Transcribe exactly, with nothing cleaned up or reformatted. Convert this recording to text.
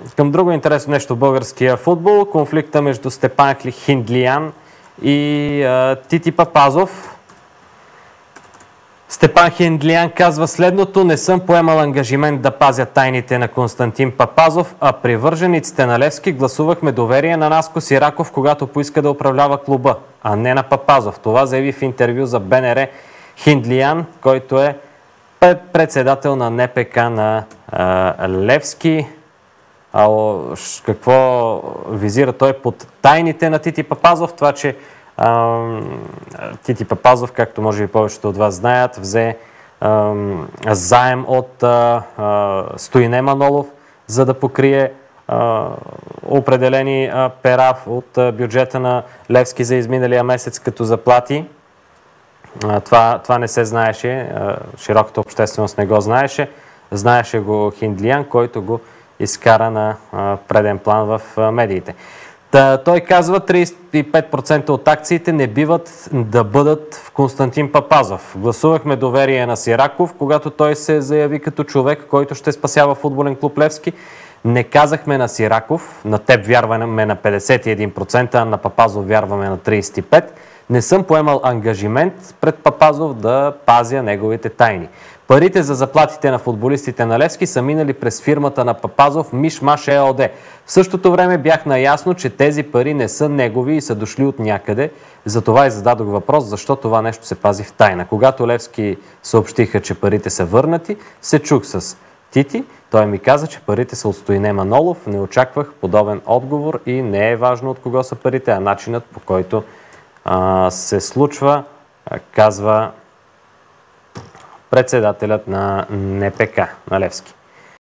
към друго интересно нещо в българския футбол. Конфликта между Степан Хиндлиян и а, Тити Папазов. Степан Хиндлиян казва следното: не съм поемал ангажимент да пазя тайните на Константин Папазов, а привържениците на Левски гласувахме доверие на Наско Сираков, когато поиска да управлява клуба, а не на Папазов. Това заяви в интервю за БНР Хиндлиян, който е председател на Н П К на а, Левски. А, какво визира той под тайните на Тити Папазов? Това, че а, Тити Папазов, както може би повечето от вас знаят, взе а, заем от а, а, Стоине Манолов, за да покрие а, определени а, пера от а, бюджета на Левски за изминалия месец като заплати. А, това, това не се знаеше, а, широката общественост не го знаеше. Знаеше го Хиндлиян, който го изкара на а, преден план в а, медиите. Та, той казва, тридесет и пет процента от акциите не биват да бъдат в Константин Папазов. Гласувахме доверие на Сираков, когато той се заяви като човек, който ще спасява футболен клуб Левски. Не казахме на Сираков, на теб вярваме на петдесет и един процента, а на Папазов вярваме на тридесет и пет процента. Не съм поемал ангажимент пред Папазов да пазя неговите тайни. Парите за заплатите на футболистите на Левски са минали през фирмата на Папазов Миш-Маш Е О Д. В същото време бях наясно, че тези пари не са негови и са дошли от някъде. Затова и зададох въпрос, защо това нещо се пази в тайна. Когато Левски съобщиха, че парите са върнати, се чух с Тити. Той ми каза, че парите са от Стоине Манолов. Не очаквах подобен отговор и не е важно от кого са парите, а начинът, по който а, се случва, казва председателят на Н П К на Левски.